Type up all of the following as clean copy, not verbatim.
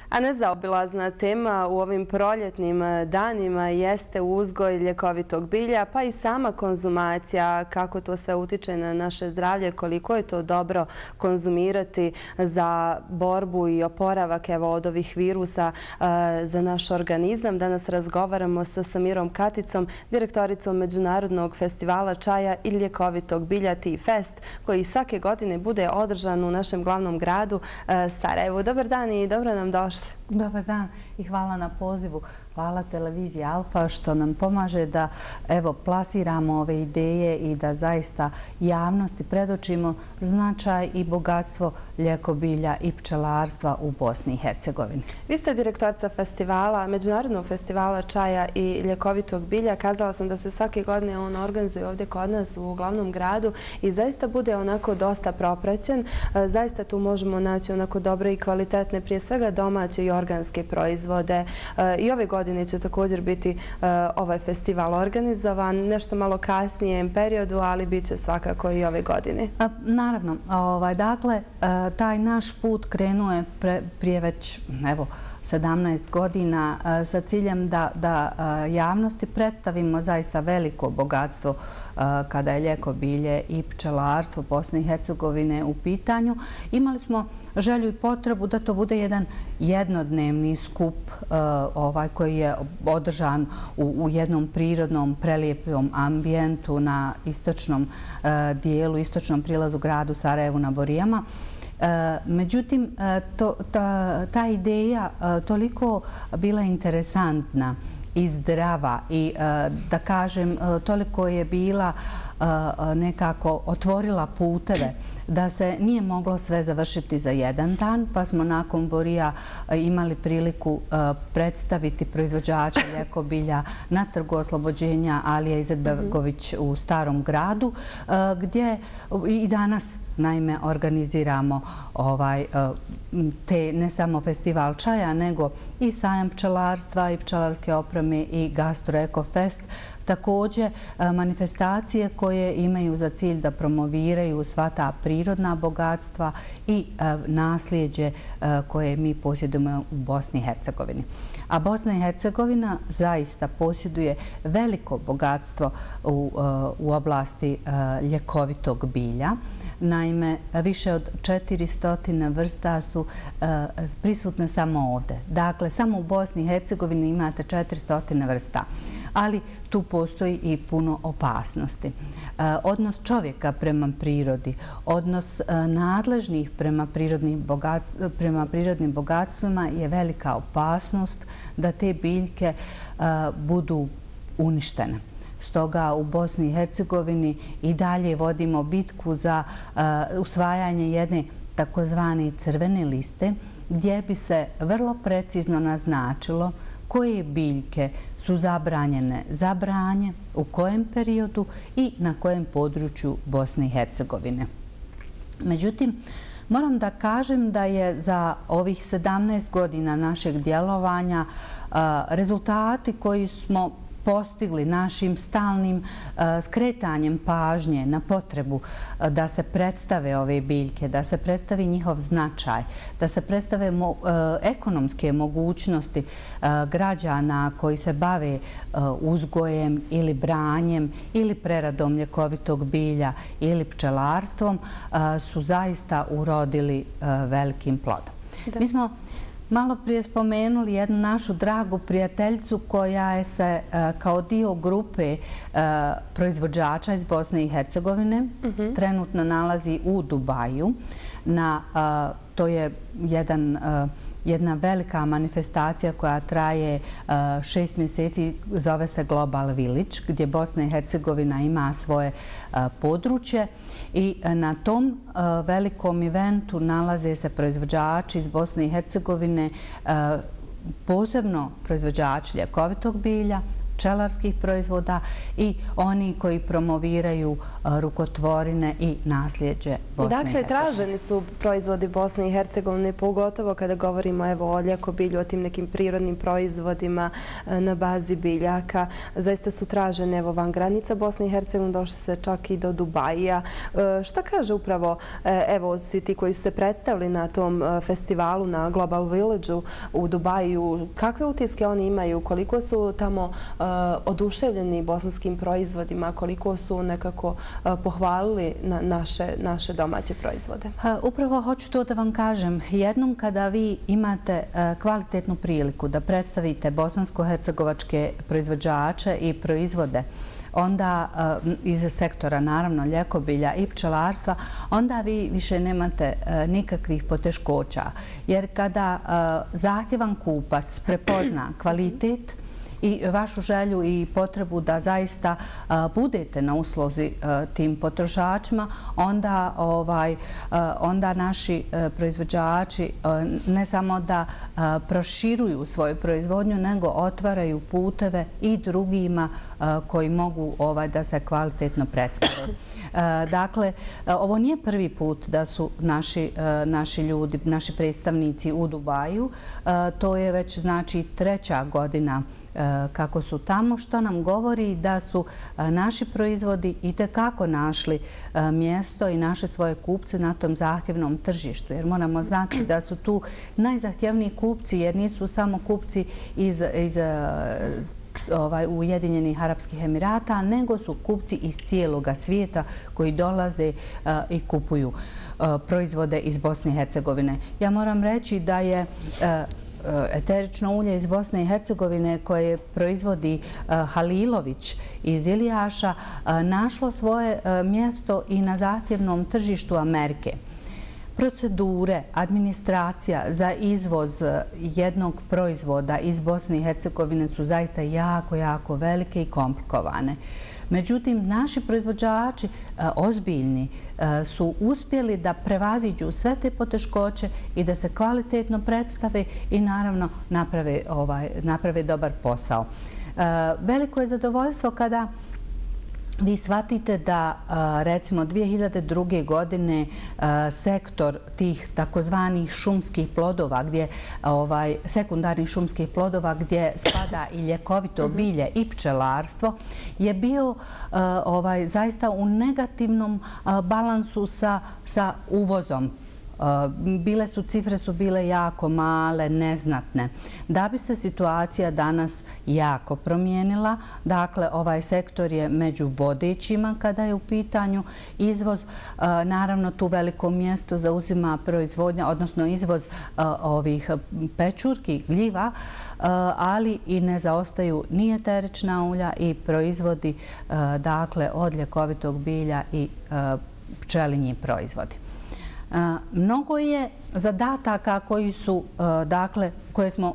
A nezaobilazna tema u ovim proljetnim danima jeste uzgoj ljekovitog bilja, pa i sama konzumacija, kako to sve utiče na naše zdravlje, koliko je to dobro konzumirati za borbu i oporavak od ovih virusa za naš organizam. Danas razgovaramo sa Samirom Katicom, direktoricom Međunarodnog festivala čaja i ljekovitog bilja Tea Fest, koji svake godine bude održan u našem glavnom gradu Sarajevu. Dobar dan i dobro nam došli. Dobar dan i hvala na pozivu. Hvala televiziji Alfa što nam pomaže da plasiramo ove ideje i da zaista javnosti predočimo značaj i bogatstvo ljekobilja i pčelarstva u Bosni i Hercegovini. Vi ste direktorica festivala, Međunarodnog festivala čaja i ljekovitog bilja. Kazala sam da se svake godine on organizuje ovdje kod nas u glavnom gradu i zaista bude onako dosta propraćen. Zaista tu možemo naći onako dobre i kvalitetne, prije svega domaće i organske proizvode. I ove godine će također biti ovaj festival organizovan, nešto malo kasnijem periodu, ali bit će svakako i ove godine. Naravno, dakle, taj naš put krenuo je prije već 17 godina sa ciljem da javnosti predstavimo zaista veliko bogatstvo kada je ljekobilje i pčelarstvo Bosne i Hercegovine u pitanju. Imali smo želju i potrebu da to bude jedan jednodnevni skup koji je održan u jednom prirodnom, prelijepom ambijentu na istočnom dijelu, istočnom prilazu gradu Sarajevu na Borijama. Međutim, ta ideja toliko bila interesantna i zdrava i da kažem toliko je bila nekako otvorila puteve da se nije moglo sve završiti za jedan dan, pa smo nakon Borija imali priliku predstaviti proizvođača ljekobilja na Trgu oslobođenja Alija Izetbegović u Starom gradu, gdje i danas naime organiziramo te ne samo festival čaja, nego i sajam pčelarstva i pčelarske opreme i Gastro Eko Fest. Također manifestacije koje imaju za cilj da promoviraju sva ta prirodna bogatstva i nasljeđe koje mi posjedujemo u Bosni i Hercegovini. A Bosna i Hercegovina zaista posjeduje veliko bogatstvo u oblasti ljekovitog bilja. Naime, više od 400 vrsta su prisutne samo ovdje. Dakle, samo u Bosni i Hercegovini imate 400 vrsta. Ali tu postoji i puno opasnosti. Odnos čovjeka prema prirodi, odnos nadležnih prema prirodnim bogatstvima je velika opasnost da te biljke budu uništene. Stoga u Bosni i Hercegovini i dalje vodimo bitku za usvajanje jedne takozvane crvene liste, gdje bi se vrlo precizno naznačilo koje biljke su zabranjene za branje, u kojem periodu i na kojem području Bosne i Hercegovine. Međutim, moram da kažem da je za ovih 17 godina našeg djelovanja rezultati koji smo postigli našim stalnim skretanjem pažnje na potrebu da se predstave ove biljke, da se predstavi njihov značaj, da se predstave ekonomske mogućnosti građana koji se bave uzgojem ili branjem ili preradom ljekovitog bilja ili pčelarstvom su zaista urodili velikim plodom. Mi smo malo prije spomenuli jednu našu dragu prijateljicu koja je se kao dio grupe proizvođača iz Bosne i Hercegovine trenutno nalazi u Dubaju. To je jedna velika manifestacija koja traje 6 mjeseci, zove se Global Village, gdje Bosna i Hercegovina ima svoje područje i na tom velikom eventu nalaze se proizvođači iz Bosne i Hercegovine, posebno proizvođači ljekovitog bilja, pčelarskih proizvoda i oni koji promoviraju rukotvorine i nasljeđe Bosne i Hercegovine. Dakle, traženi su proizvodi Bosne i Hercegovine, pogotovo kada govorimo o ljekobilju, o tim nekim prirodnim proizvodima na bazi biljaka. Zaista su traženi van granica Bosne i Hercegovine, došli se čak i do Dubaija. Šta kaže upravo, svi ti koji su se predstavili na tom festivalu na Global Village-u u Dubaju, kakve utiske oni imaju, koliko su tamo oduševljeni bosanskim proizvodima, koliko su nekako pohvalili naše domaće proizvode? Upravo hoću to da vam kažem. Jednom kada vi imate kvalitetnu priliku da predstavite bosansko-hercegovačke proizvođače i proizvode, onda iz sektora naravno ljekobilja i pčelarstva, onda vi više nemate nikakvih poteškoća. Jer kada zahtjevan kupac prepozna kvalitet i vašu želju i potrebu da zaista budete na usluzi tim potrošačima, onda naši proizvođači ne samo da proširuju svoju proizvodnju, nego otvaraju puteve i drugima koji mogu da se kvalitetno predstave. Dakle, ovo nije prvi put da su naši ljudi, naši predstavnici u Dubaju. To je već znači 3. godina kako su tamo, što nam govori da su naši proizvodi itekako našli mjesto i naše svoje kupce na tom zahtjevnom tržištu. Jer moramo znati da su tu najzahtjevniji kupci, jer nisu samo kupci iz Ujedinjenih Arapskih Emirata, nego su kupci iz cijeloga svijeta koji dolaze i kupuju proizvode iz Bosne i Hercegovine. Ja moram reći da je eterično ulje iz Bosne i Hercegovine koje proizvodi Halilović iz Ilijaša našlo svoje mjesto i na zahtjevnom tržištu Amerike. Procedure, administracija za izvoz jednog proizvoda iz Bosne i Hercegovine su zaista jako velike i komplikovane. Međutim, naši proizvođači ozbiljni su uspjeli da prevaziđu sve te poteškoće i da se kvalitetno predstave i naravno naprave dobar posao. Veliko je zadovoljstvo kada vi shvatite da recimo 2002. godine sektor tih takozvanih šumskih plodova, sekundarnih šumskih plodova gdje spada i ljekovito bilje i pčelarstvo, je bio zaista u negativnom balansu sa uvozom. Cifre su bile jako male, neznatne. Da bi se situacija danas jako promijenila, dakle ovaj sektor je među vodećima kada je u pitanju izvoz. Naravno tu veliko mjesto zauzima proizvodnja, odnosno izvoz ovih pečurki, gljiva, ali i ne zaostaju ni eterična ulja i proizvodi dakle od ljekovitog bilja i pčelinji proizvodi. Mnogo je zadataka koje smo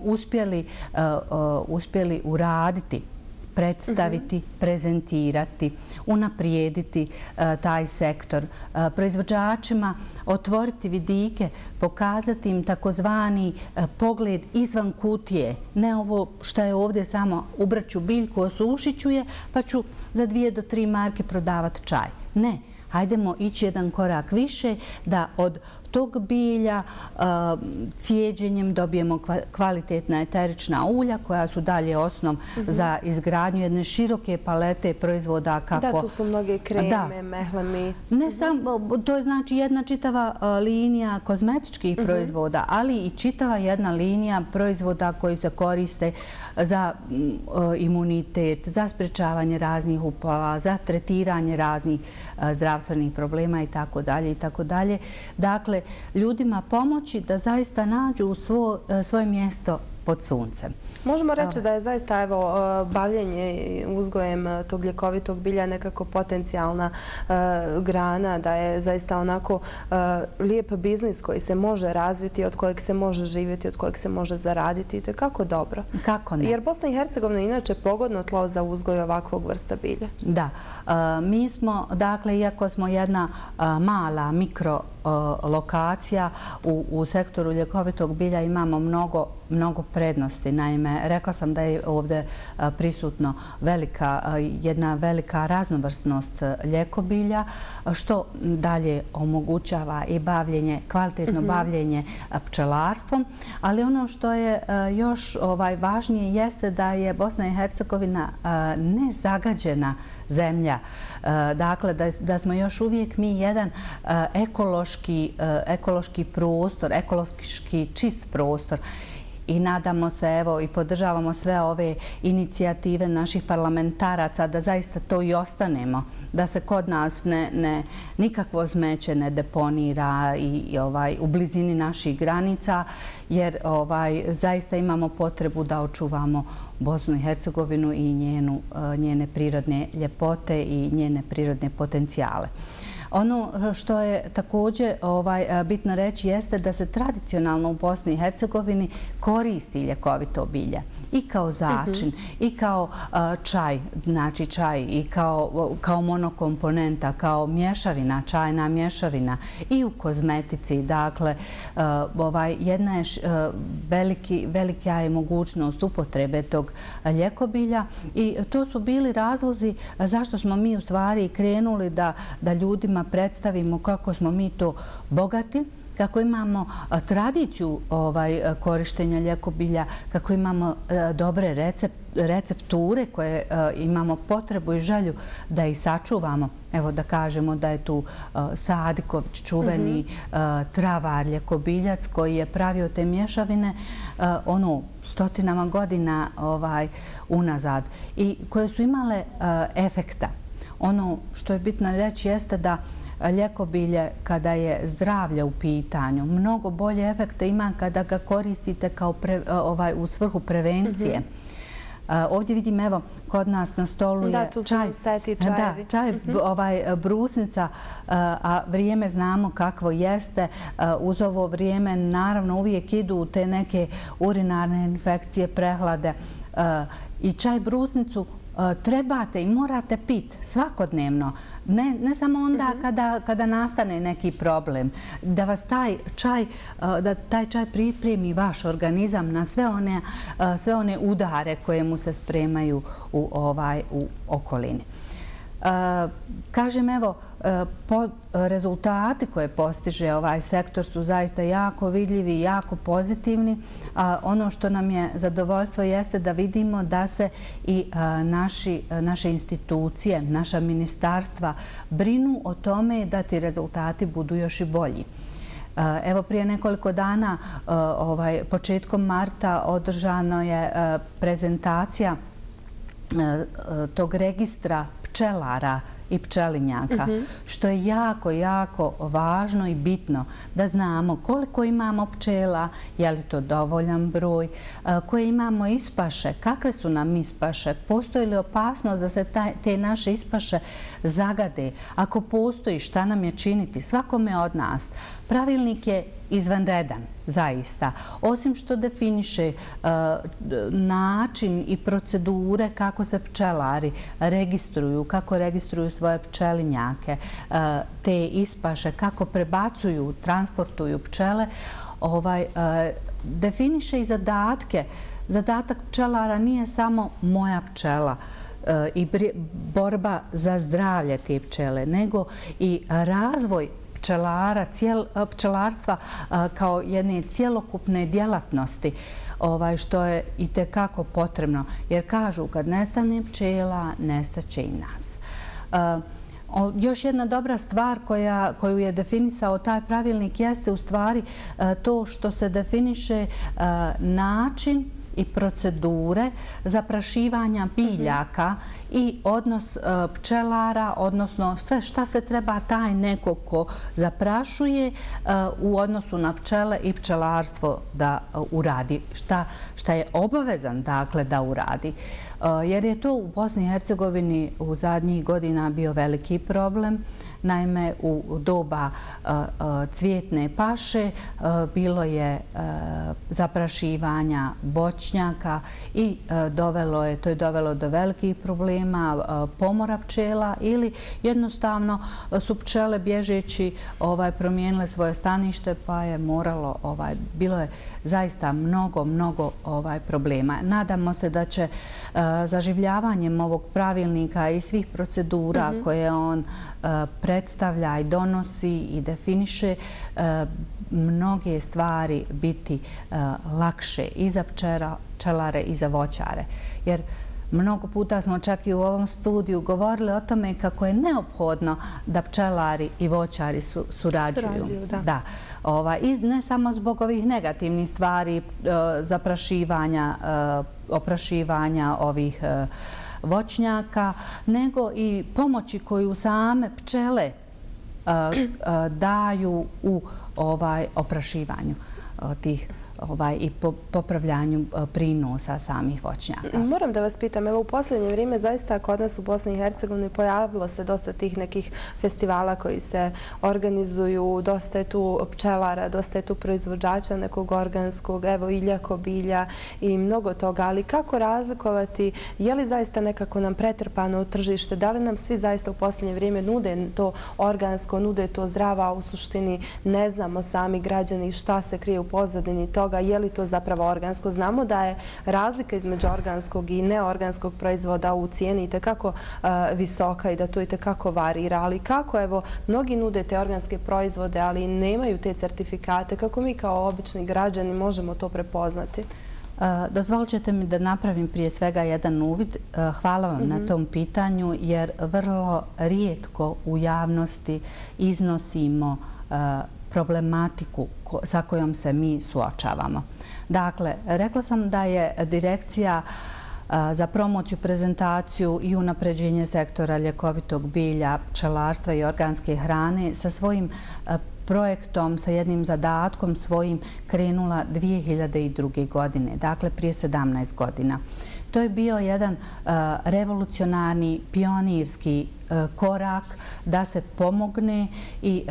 uspjeli uraditi, predstaviti, prezentirati, unaprijediti taj sektor, proizvođačima otvoriti vidike, pokazati im takozvani pogled izvan kutije. Ne ovo što je ovdje samo ubraću biljku, osušit ću je pa ću za 2 do 3 marke prodavati čaj. Ne. Hajdemo ići jedan korak više da od tog bilja cijeđenjem dobijemo kvalitetna eterična ulja koja su dalje osnov za izgradnju jedne široke palete proizvoda. Da, tu su mnoge kreme, mehlemi. Ne samo, to je znači jedna čitava linija kozmetičkih proizvoda, ali i čitava jedna linija proizvoda koji se koriste za imunitet, za sprječavanje raznih upala, za tretiranje raznih zdravstvenih problema itd. Dakle, ljudima pomoći da zaista nađu svoje mjesto pod suncem. Možemo reći da je zaista bavljenje uzgojem tog ljekovitog bilja nekako potencijalna grana, da je zaista onako lijep biznis koji se može razviti, od kojeg se može živjeti, od kojeg se može zaraditi. To je kako dobro. Kako ne? Jer Bosna i Hercegovina je inače pogodno tlo za uzgoj ovakvog vrsta bilja. Da. Mi smo, dakle, iako smo jedna mala mikrolokacija u sektoru ljekovitog bilja, imamo mnogo prednosti. Naime, rekla sam da je ovdje prisutno jedna velika raznovrsnost ljekobilja, što dalje omogućava i kvalitetno bavljenje pčelarstvom. Ali ono što je još važnije jeste da je Bosna i Hercegovina nezagađena zemlja. Dakle, da smo još uvijek mi jedan ekološki prostor, ekološki čist prostor. I nadamo se, evo, i podržavamo sve ove inicijative naših parlamentaraca da zaista to i ostanemo, da se kod nas nikakvo smeće ne deponira u blizini naših granica, jer zaista imamo potrebu da očuvamo Bosnu i Hercegovinu i njene prirodne ljepote i njene prirodne potencijale. Ono što je također bitno reći jeste da se tradicionalno u Bosni i Hercegovini koristi ljekovito bilje i kao začin i kao čaj, znači čaj i kao monokomponenta, kao mješavina, čajna mješavina i u kozmetici. Dakle, jedna je velika je mogućnost upotrebe tog ljekobilja i to su bili razlozi zašto smo mi u stvari krenuli da ljudima predstavimo kako smo mi to bogati, kako imamo tradiciju korištenja ljekobilja, kako imamo dobre recepture koje imamo potrebu i želju da ih sačuvamo. Evo da kažemo da je tu Sadiković, čuveni travar, ljekobiljac koji je pravio te mješavine stotinama godina unazad i koje su imale efekta. Ono što je bitno reći jeste da ljekobilje, kada je zdravlje u pitanju, mnogo bolje efekte ima kada ga koristite u svrhu prevencije. Ovdje vidim, evo, kod nas na stolu je čaj, brusnica, a vrijeme znamo kakvo jeste. Uz ovo vrijeme, naravno, uvijek idu te neke urinarne infekcije, prehlade i čaj brusnicu trebate i morate piti svakodnevno, ne samo onda kada nastane neki problem, da vas taj čaj pripremi vaš organizam na sve one udare koje mu se spremaju u okolini. Kažem, evo, rezultati koje postiže ovaj sektor su zaista jako vidljivi i jako pozitivni. Ono što nam je zadovoljstvo jeste da vidimo da se i naše institucije, naša ministarstva brinu o tome da ti rezultati budu još i bolji. Evo, prije nekoliko dana, početkom marta, održano je prezentacija tog registra pčelara i pčelinjaka, što je jako, jako važno i bitno da znamo koliko imamo pčela, je li to dovoljan broj, koje imamo ispaše, kakve su nam ispaše, postoji li opasnost da se te naše ispaše zagade, ako postoji, šta nam je činiti, svakome od nas. Pravilnik je izvanredan, zaista. Osim što definiše način i procedure kako se pčelari registruju, kako registruju svoje pčelinjake, te ispaše, kako prebacuju, transportuju pčele, definiše i zadatke. Zadatak pčelara nije samo moja pčela i borba za zdravlje te pčele, nego i razvoj pčelarstva kao jedne cjelokupne djelatnosti, što je i tekako potrebno. Jer kažu, kad nestane pčela, nestaće i nas. Još jedna dobra stvar koju je definisao taj pravilnik jeste u stvari to što se definiše način i procedure zaprašivanja biljaka i odnos pčelara, odnosno sve šta se treba taj neko ko zaprašuje u odnosu na pčele i pčelarstvo da uradi, šta je obavezan dakle da uradi. Jer je to u Bosni i Hercegovini u zadnjih godina bio veliki problem. Naime, u doba cvjetne paše bilo je zaprašivanja voća, voćnjaka i to je dovelo do velikih problema, pomora pčela ili jednostavno su pčele bježeći promijenile svoje stanište pa je moralo, bilo je zaista mnogo problema. Nadamo se da će zaživljavanjem ovog pravilnika i svih procedura koje on predstavlja i donosi i definiše mnoge stvari biti lakše i za pčelare i za voćare. Jer mnogo puta smo čak i u ovom studiju govorili o tome kako je neophodno da pčelari i voćari surađuju. Da. I ne samo zbog ovih negativnih stvari, oprašivanja ovih voćnjaka, nego i pomoći koju same pčele daju u oprašivanju tih i popravljanju prinosa samih voćnjaka. Moram da vas pitam, evo u posljednje vrijeme zaista kod nas u Bosni i Hercegovini pojavilo se dosta tih nekih festivala koji se organizuju, dosta je tu pčelara, dosta je tu proizvođača nekog organskog, evo iljako bilja i mnogo toga, ali kako razlikovati, je li zaista nekako nam pretrpano tržište, da li nam svi zaista u posljednje vrijeme nude to organsko, nude to zdravo, a u suštini ne znamo sami građani šta se krije u pozadini toga, je li to zapravo organsko. Znamo da je razlika između organskog i neorganskog proizvoda u cijeni itekako visoka i da to itekako varira, ali kako, evo, mnogi nude te organske proizvode, ali nemaju te certifikate, kako mi kao obični građani možemo to prepoznati? Dozvolit ćete mi da napravim prije svega jedan uvid. Hvala vam na tom pitanju, jer vrlo rijetko u javnosti iznosimo problematiku sa kojom se mi suočavamo. Dakle, rekla sam da je Direkcija za promociju, prezentaciju i unapređenje sektora ljekovitog bilja, pčelarstva i organske hrane sa svojim projektom, sa jednim zadatkom svojim krenula 2002. godine, dakle prije 17 godina. To je bio jedan revolucionarni, pionirski korak da se pomogne i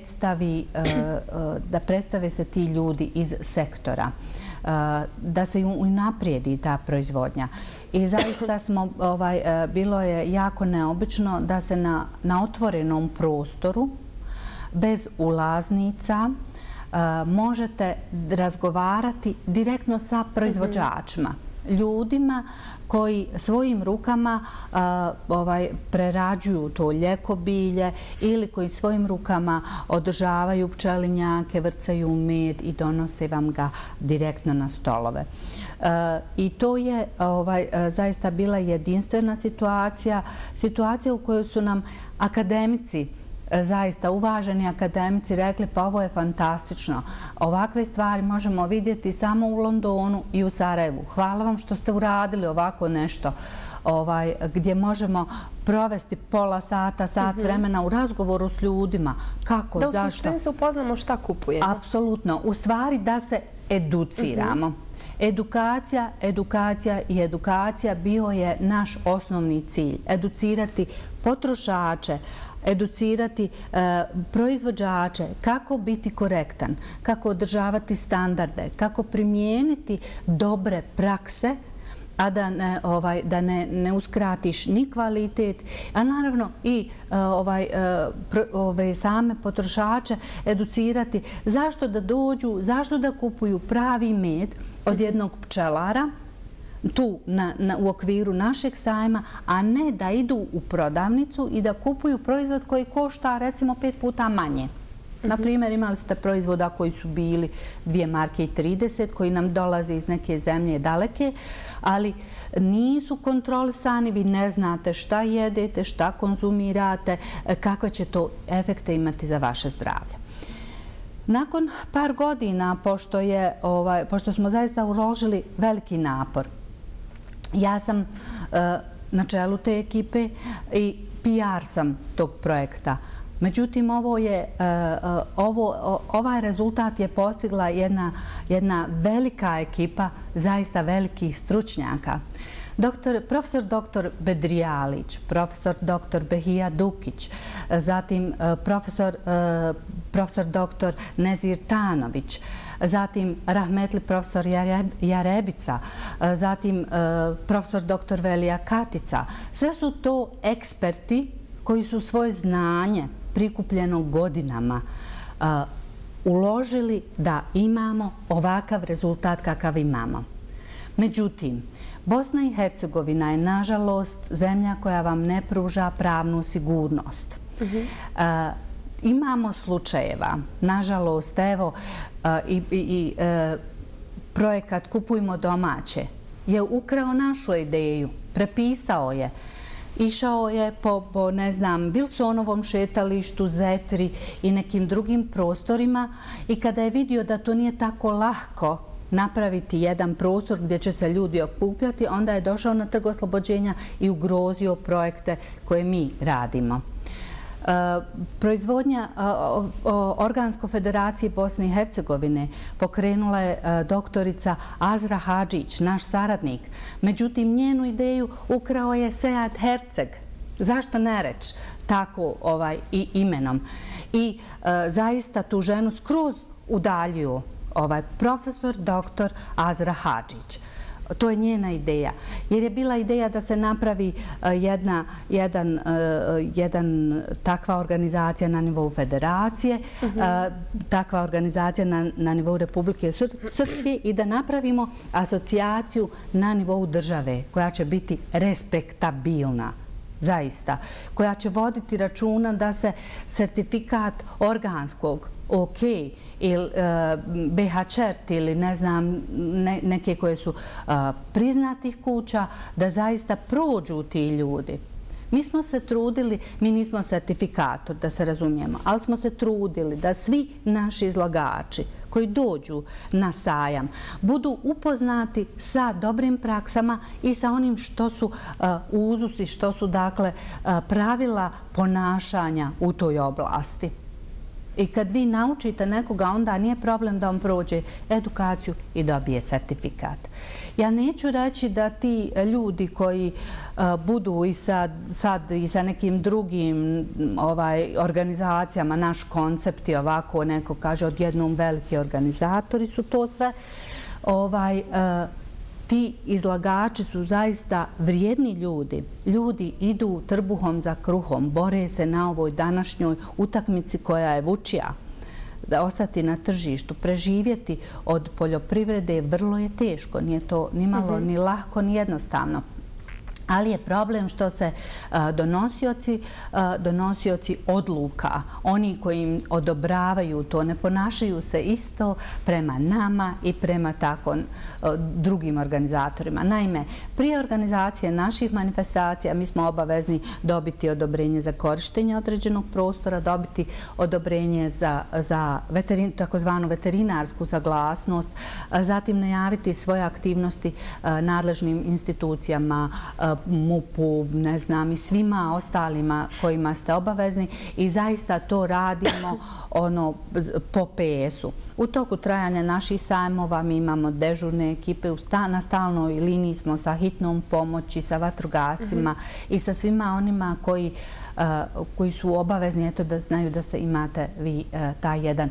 da predstave se ti ljudi iz sektora, da se unaprijedi ta proizvodnja. I zaista bilo je jako neobično da se na otvorenom prostoru, bez ulaznica, možete razgovarati direktno sa proizvođačima, ljudima koji svojim rukama prerađuju to ljekobilje ili koji svojim rukama održavaju pčelinjake, vrcaju med i donose vam ga direktno na stolove. I to je zaista bila jedinstvena situacija u kojoj su nam akademici, zaista uvaženi akademici, rekli pa ovo je fantastično. Ovakve stvari možemo vidjeti samo u Londonu i u Sarajevu. Hvala vam što ste uradili ovako nešto gdje možemo provesti pola sata, sat vremena u razgovoru s ljudima. Kako, zašto? Da u suštini se upoznamo šta kupujemo. Apsolutno. U stvari da se educiramo. Edukacija i edukacija bio je naš osnovni cilj. Educirati potrošače, educirati proizvođače kako biti korektan, kako održavati standarde, kako primijeniti dobre prakse, a da ne uskratiš ni kvalitet, a naravno i same potrošače educirati zašto da dođu, zašto da kupuju pravi med od jednog pčelara tu u okviru našeg sajma, a ne da idu u prodavnicu i da kupuju proizvod koji košta recimo 5 puta manje. Naprimjer, imali ste proizvoda koji su bili 2,30 marke koji nam dolaze iz neke zemlje daleke, ali nisu kontrolisani, vi ne znate šta jedete, šta konzumirate, kakve će to efekte imati za vaše zdravlje. Nakon par godina, pošto smo zaista uložili veliki napor, ja sam na čelu te ekipe i PR sam tog projekta. Međutim, ovaj rezultat je postigla jedna velika ekipa zaista velikih stručnjaka. Profesor dr. Bedrijalić, profesor dr. Behija Dukić, zatim profesor profesor dr. Nezir Tanović, zatim rahmetli profesor Jarebica, zatim profesor dr. Velija Katica. Sve su to eksperti koji su svoje znanje prikupljeno godinama uložili da imamo ovakav rezultat kakav imamo. Međutim, Bosna i Hercegovina je, nažalost, zemlja koja vam ne pruža pravnu sigurnost. Imamo slučajeva, nažalost, evo, i projekat Kupujmo domaće je ukrao našu ideju, prepisao je. Išao je po, ne znam, Wilsonovom šetalištu, Zetri i nekim drugim prostorima i kada je vidio da to nije tako lahko napraviti jedan prostor gdje će se ljudi okupljati, onda je došao na Trg oslobođenja i ugrozio projekte koje mi radimo. Proizvodnja Organsko federacije Bosne i Hercegovine pokrenula je doktorica Azra Hadžić, naš saradnik. Međutim, njenu ideju ukrao je Sead Herceg. Zašto ne reći tako i imenom? I zaista tu ženu skroz udaljuju profesor dr. Azra Hadžić. To je njena ideja. Jer je bila ideja da se napravi jedan takva organizacija na nivou federacije, takva organizacija na nivou Republike Srpske i da napravimo asocijaciju na nivou države koja će biti respektabilna. Zaista. Koja će voditi računa da se sertifikat organskog OK ili BH-čert ili ne znam neke koje su priznatih kuća, da zaista prođu ti ljudi. Mi smo se trudili, mi nismo sertifikator, da se razumijemo, ali smo se trudili da svi naši izlagači koji dođu na sajam budu upoznati sa dobrim praksama i sa onim što su uzusi, što su dakle pravila ponašanja u toj oblasti. I kad vi naučite nekoga, onda nije problem da on prođe edukaciju i dobije sertifikat. Ja neću reći da ti ljudi koji budu i sad i sa nekim drugim organizacijama, naš koncept je ovako, neko kaže odjednom veliki organizatori su to sve, ti izlagači su zaista vrijedni ljudi. Ljudi idu trbuhom za kruhom, bore se na ovoj današnjoj utakmici koja je vučija. Da ostati na tržištu, preživjeti od poljoprivrede vrlo je teško. Nije to ni malo, ni lahko, ni jednostavno. Ali je problem što se donosioci odluka, oni koji im odobravaju to, ne ponašaju se isto prema nama i prema tako drugim organizatorima. Naime, prije organizacije naših manifestacija mi smo obavezni dobiti odobrenje za korištenje određenog prostora, dobiti odobrenje za takozvanu veterinarsku saglasnost, zatim najaviti svoje aktivnosti nadležnim institucijama, MUP-u, ne znam, i svima ostalima kojima ste obavezni i zaista to radimo po PS-u. U toku trajanja naših sajmova mi imamo dežurne ekipe, na stalnoj liniji smo sa hitnom pomoći, sa vatrogascima i sa svima onima koji su obavezni, eto da znaju da se imate vi taj jedan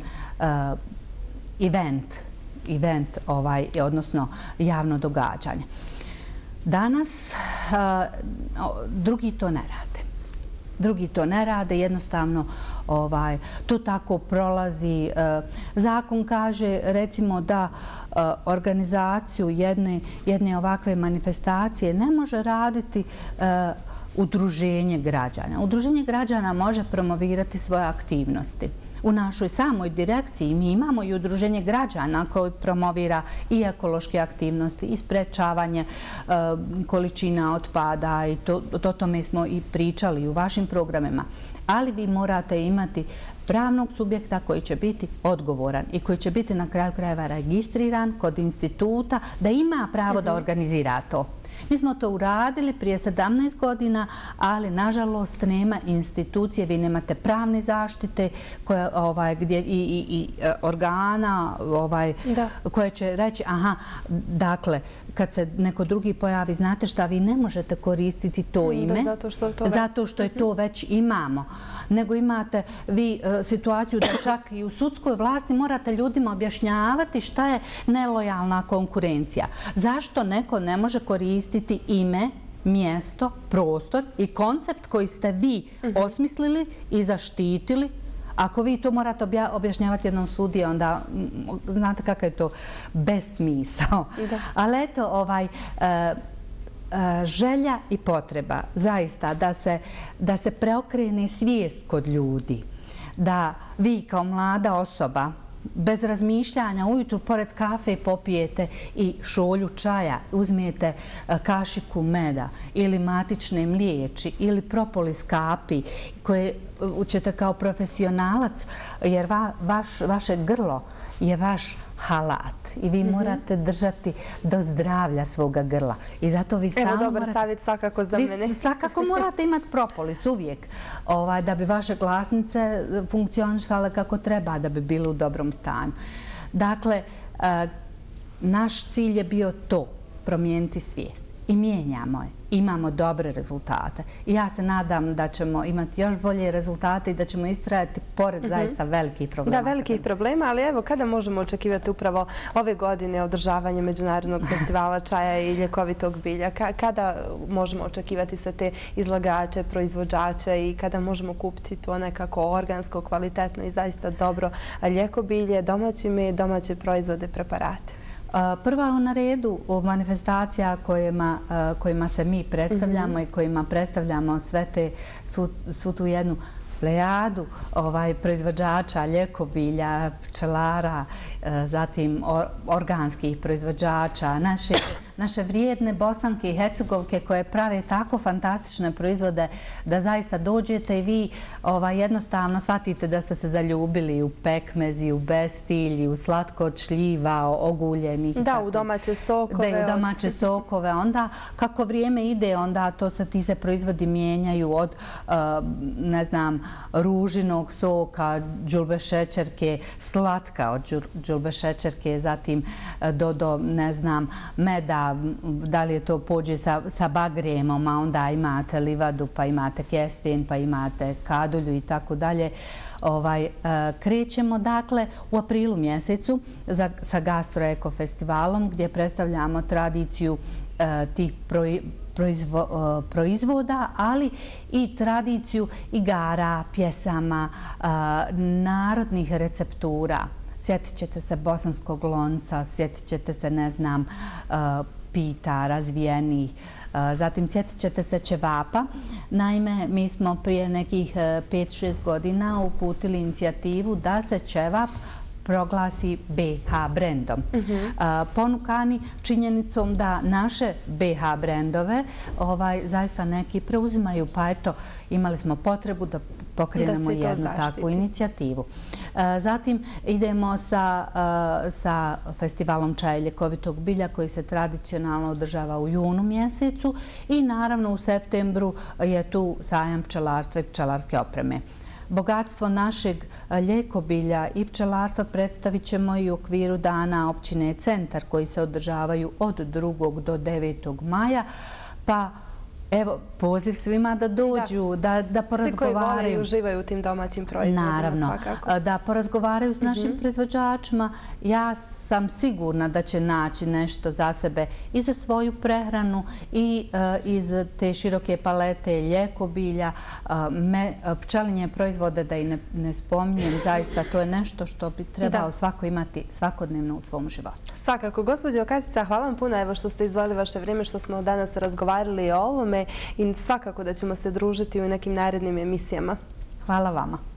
event, odnosno javno događanje. Danas drugi to ne rade. Drugi to ne rade, jednostavno to tako prolazi. Zakon kaže recimo da organizaciju jedne ovakve manifestacije ne može raditi udruženje građana. Udruženje građana može promovirati svoje aktivnosti. U našoj samoj direkciji mi imamo i udruženje građana koji promovira i ekološke aktivnosti i sprečavanje količina otpada i o tome smo i pričali u vašim programima. Ali vi morate imati pravnog subjekta koji će biti odgovoran i koji će biti na kraju krajeva registriran kod instituta da ima pravo da organizira to. Mi smo to uradili prije 17 godina, ali nažalost nema institucije, vi nemate pravne zaštite i organa koje će reći aha, dakle, kad se neko drugi pojavi, znate šta, vi ne možete koristiti to ime zato što je to već imamo. nego imate vi situaciju da čak i u sudskoj vlasti morate ljudima objašnjavati šta je nelojalna konkurencija. Zašto neko ne može koristiti ime, mjesto, prostor i koncept koji ste vi osmislili i zaštitili. Ako vi to morate objašnjavati jednom sudiji, onda znate kakav je to besmisao. Ali eto, želja i potreba zaista da se preokrene svijest kod ljudi, da vi kao mlada osoba bez razmišljanja ujutru pored kafe popijete i šolju čaja, uzmijete kašiku meda ili matične mliječi ili propolis kapi koje ćete kao profesionalac, jer vaše grlo je vaš halat i vi morate držati do zdravlja svoga grla. I zato vi stalno morate... Evo dobar savjet svakako za mene. Vi svakako morate imati propolis uvijek da bi vaše glasnice funkcionisale kako treba, da bi bile u dobrom stanju. Dakle, naš cilj je bio to, promijeniti svijest. I mijenjamo je. Imamo dobre rezultate. I ja se nadam da ćemo imati još bolje rezultate i da ćemo istrajati pored zaista velikih problema. Da, velikih problema, ali evo, kada možemo očekivati upravo ove godine održavanje Međunarodnog festivala čaja i ljekovitog bilja? Kada možemo očekivati sa te izlagače, proizvođače i kada možemo kupiti to nekako organsko, kvalitetno i zaista dobro ljekobilje, domaći med, domaće proizvode, preparate? Prva na redu manifestacija kojima se mi predstavljamo i kojima predstavljamo svu tu jednu plejadu proizvođača ljekobilja, pčelara, zatim organskih proizvođača, naše vrijedne Bosanke i Hercegovke koje prave tako fantastične proizvode da zaista dođete i vi jednostavno shvatite da ste se zaljubili u pekmez i u bestilj, u slatko od šljiva, oguljenih. Da, u domaće sokove. Da, u domaće sokove. Onda kako vrijeme ide, onda ti se proizvodi mijenjaju od, ne znam, ružinog soka, đulbe šećerke, slatka od đulbe šećerke, zatim do, ne znam, meda, da li je to pođe sa bagremom, a onda imate livadu, pa imate kesten, pa imate kadulju i tako dalje. Krećemo dakle u aprilu mjesecu sa Gastro-Eko festivalom gdje predstavljamo tradiciju tih proizvoda, ali i tradiciju igara, pjesama, narodnih receptura. Sjetit ćete se bosanskog lonca, sjetit ćete se, ne znam, pita razvijenih, zatim sjetit ćete se ćevapa. Naime, mi smo prije nekih 5-6 godina uputili inicijativu da se ćevap proglasi BH brendom. Ponukani činjenicom da naše BH brendove zaista neki preuzimaju, pa eto, imali smo potrebu da pokrenemo jednu takvu inicijativu. Zatim idemo sa festivalom čaja i ljekovitog bilja koji se tradicionalno održava u junu mjesecu i naravno u septembru je tu sajam pčelarstva i pčelarske opreme. Bogatstvo našeg ljekobilja i pčelarstva predstavit ćemo i u okviru dana općine Centar koji se održavaju od 2. do 9. maja. Pa evo, poziv svima da dođu, da porazgovaraju. Svi koji vole i uživaju u tim domaćim proizvodima. Naravno, da porazgovaraju s našim proizvođačima. Ja sam sigurna da će naći nešto za sebe i za svoju prehranu i iz te široke palete ljekobilja, pčelinje proizvode, da i ne spominjem. Zaista, to je nešto što bi trebao svako imati svakodnevno u svom životu. Svakako. Gospođo Katica, hvala vam puno evo što ste izdvojili vaše vrijeme, što smo danas razgovarali o ovome i svakako da ćemo se družiti u nekim narednim emisijama. Hvala vama.